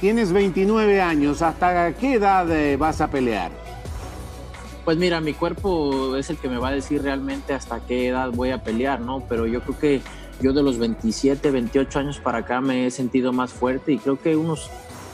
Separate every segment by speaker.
Speaker 1: tienes 29 años, ¿hasta qué edad vas a pelear?
Speaker 2: Pues mira, mi cuerpo es el que me va a decir realmente hasta qué edad voy a pelear, ¿no? Pero yo creo que yo de los 27, 28 años para acá me he sentido más fuerte y creo que unos...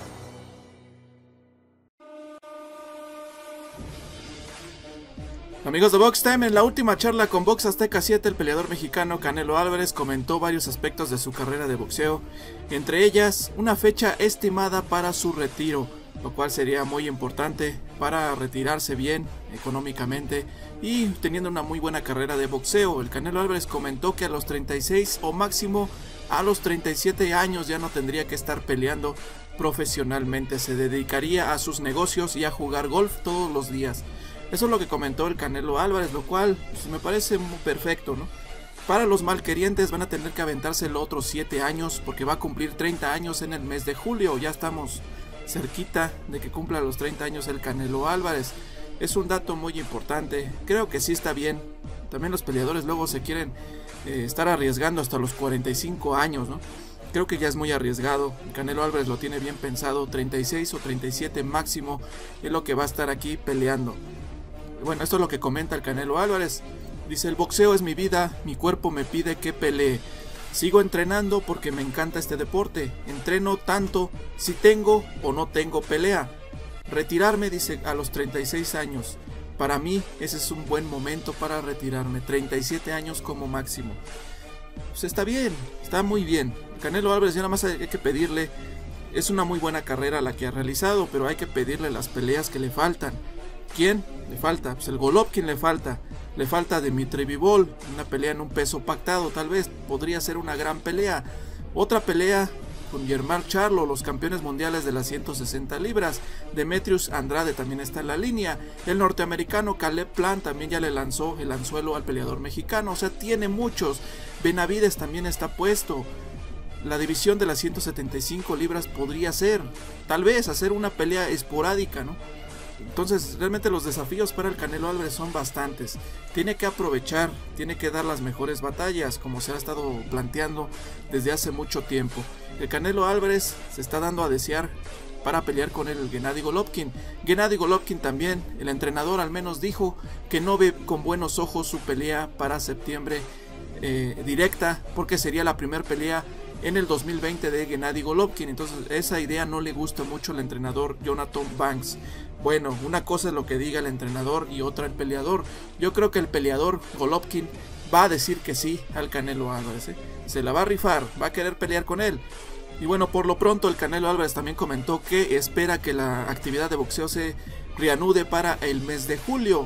Speaker 3: Amigos de Box Time, en la última charla con Box Azteca 7, el peleador mexicano Canelo Álvarez comentó varios aspectos de su carrera de boxeo, entre ellas una fecha estimada para su retiro, lo cual sería muy importante para retirarse bien económicamente y teniendo una muy buena carrera de boxeo. El Canelo Álvarez comentó que a los 36 o máximo a los 37 años ya no tendría que estar peleando profesionalmente, se dedicaría a sus negocios y a jugar golf todos los días. Eso es lo que comentó el Canelo Álvarez, lo cual pues, me parece muy perfecto, ¿no? Para los malquerientes van a tener que aventárselo otros 7 años porque va a cumplir 30 años en el mes de julio. Ya estamos cerquita de que cumpla los 30 años el Canelo Álvarez. Es un dato muy importante, creo que sí está bien. También los peleadores luego se quieren estar arriesgando hasta los 45 años, ¿no? Creo que ya es muy arriesgado. El Canelo Álvarez lo tiene bien pensado, 36 o 37 máximo es lo que va a estar aquí peleando. Bueno, esto es lo que comenta el Canelo Álvarez. Dice: el boxeo es mi vida, mi cuerpo me pide que pelee. Sigo entrenando porque me encanta este deporte. Entreno tanto si tengo o no tengo pelea. Retirarme, dice, a los 36 años. Para mí ese es un buen momento para retirarme. 37 años como máximo. Pues está bien, está muy bien. El Canelo Álvarez ya nada más hay que pedirle. Es una muy buena carrera la que ha realizado, pero hay que pedirle las peleas que le faltan. ¿Quién le falta? Pues el Golovkin le falta Dmitry Bivol, una pelea en un peso pactado, tal vez podría ser una gran pelea. Otra pelea con Germán Charlo, los campeones mundiales de las 160 libras. Demetrius Andrade también está en la línea. El norteamericano Caleb Plant también ya le lanzó el anzuelo al peleador mexicano, o sea, tiene muchos. Benavides también está puesto. La división de las 175 libras podría ser, tal vez, hacer una pelea esporádica, ¿no? Entonces realmente los desafíos para el Canelo Álvarez son bastantes. Tiene que aprovechar, tiene que dar las mejores batallas, como se ha estado planteando desde hace mucho tiempo. El Canelo Álvarez se está dando a desear para pelear con el Gennady Golovkin. Gennady Golovkin también, el entrenador al menos dijo que no ve con buenos ojos su pelea para septiembre directa, porque sería la primera pelea en el 2020 de Gennady Golovkin. Entonces esa idea no le gusta mucho al entrenador Jonathan Banks. Bueno, una cosa es lo que diga el entrenador y otra el peleador. Yo creo que el peleador Golovkin va a decir que sí al Canelo Álvarez, ¿eh? Se la va a rifar, va a querer pelear con él. Y bueno, por lo pronto el Canelo Álvarez también comentó que espera que la actividad de boxeo se reanude para el mes de julio.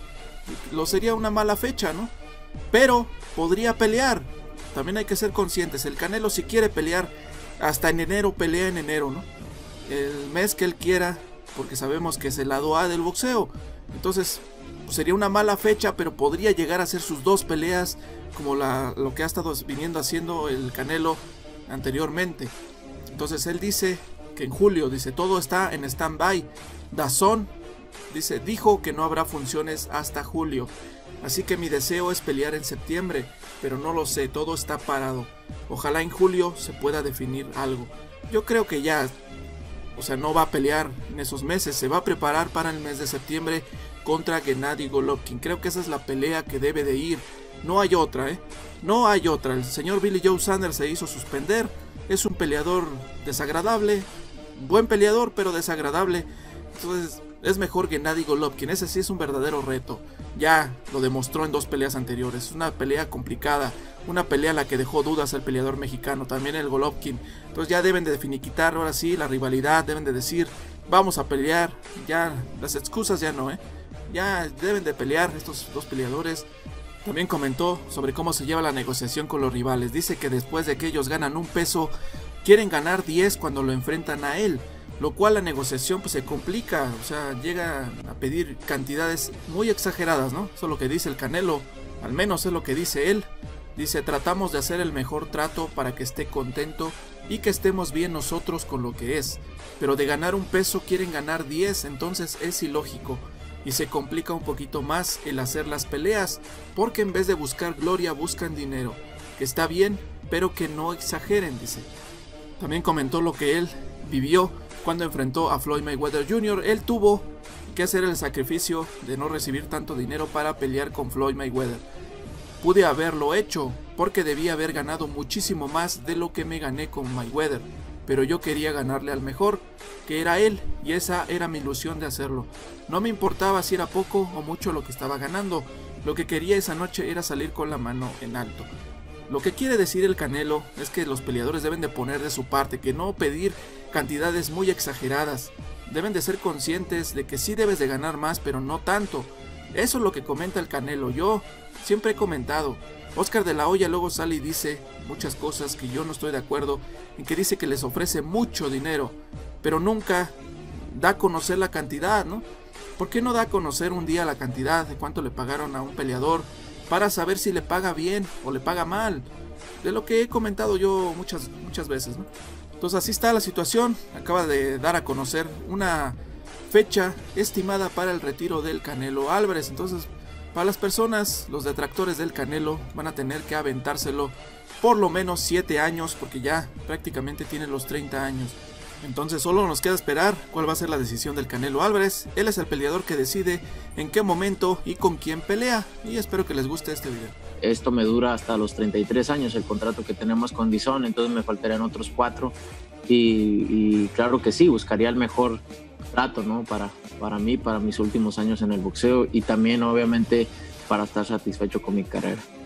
Speaker 3: Lo sería una mala fecha, ¿no? Pero podría pelear. También hay que ser conscientes, el Canelo si quiere pelear hasta en enero, pelea en enero, ¿no? El mes que él quiera, porque sabemos que es el lado A del boxeo. Entonces pues sería una mala fecha, pero podría llegar a hacer sus 2 peleas como lo que ha estado viniendo haciendo el Canelo anteriormente. Entonces él dice que en julio, dice, todo está en stand-by. DAZN dijo que no habrá funciones hasta julio. Así que mi deseo es pelear en septiembre, pero no lo sé, todo está parado. Ojalá en julio se pueda definir algo. Yo creo que ya, o sea, no va a pelear en esos meses, se va a preparar para el mes de septiembre contra Gennady Golovkin. Creo que esa es la pelea que debe de ir. No hay otra, no hay otra. El señor Billy Joe Saunders se hizo suspender. Es un peleador desagradable, buen peleador, pero desagradable. Entonces es mejor Gennady Golovkin. Ese sí es un verdadero reto. Ya lo demostró en 2 peleas anteriores. Una pelea complicada, una pelea en la que dejó dudas al peleador mexicano, también el Golovkin. Entonces ya deben de finiquitar ahora sí la rivalidad, deben de decir vamos a pelear. Ya las excusas ya no, ya deben de pelear estos 2 peleadores. También comentó sobre cómo se lleva la negociación con los rivales. Dice que después de que ellos ganan un peso, quieren ganar 10 cuando lo enfrentan a él. Lo cual la negociación pues se complica, o sea, llega a pedir cantidades muy exageradas, ¿no? Eso es lo que dice el Canelo, al menos es lo que dice él. Dice, tratamos de hacer el mejor trato para que esté contento y que estemos bien nosotros con lo que es. Pero de ganar un peso quieren ganar 10, entonces es ilógico. Y se complica un poquito más el hacer las peleas, porque en vez de buscar gloria buscan dinero. Que está bien, pero que no exageren, dice. También comentó lo que él vivió cuando enfrentó a Floyd Mayweather Jr., él tuvo que hacer el sacrificio de no recibir tanto dinero para pelear con Floyd Mayweather. Pude haberlo hecho porque debía haber ganado muchísimo más de lo que me gané con Mayweather, pero yo quería ganarle al mejor, que era él, y esa era mi ilusión de hacerlo. No me importaba si era poco o mucho lo que estaba ganando, lo que quería esa noche era salir con la mano en alto. Lo que quiere decir el Canelo es que los peleadores deben de poner de su parte, que no pedir cantidades muy exageradas. Deben de ser conscientes de que sí debes de ganar más, pero no tanto. Eso es lo que comenta el Canelo. Yo siempre he comentado. Oscar de la Hoya luego sale y dice muchas cosas que yo no estoy de acuerdo, en que dice que les ofrece mucho dinero, pero nunca da a conocer la cantidad, ¿no? ¿Por qué no da a conocer un día la cantidad de cuánto le pagaron a un peleador para saber si le paga bien o le paga mal? De lo que he comentado yo muchas veces, ¿no? Entonces así está la situación. Acaba de dar a conocer una fecha estimada para el retiro del Canelo Álvarez. Entonces, para las personas, los detractores del Canelo van a tener que aventárselo por lo menos 7 años, porque ya prácticamente tiene los 30 años. Entonces solo nos queda esperar cuál va a ser la decisión del Canelo Álvarez. Él es el peleador que decide en qué momento y con quién pelea, y espero que les guste este video.
Speaker 2: Esto me dura hasta los 33 años, el contrato que tenemos con DAZN, entonces me faltarían otros 4, y claro que sí, buscaría el mejor trato, ¿no? Para mí, para mis últimos años en el boxeo, y también obviamente para estar satisfecho con mi carrera.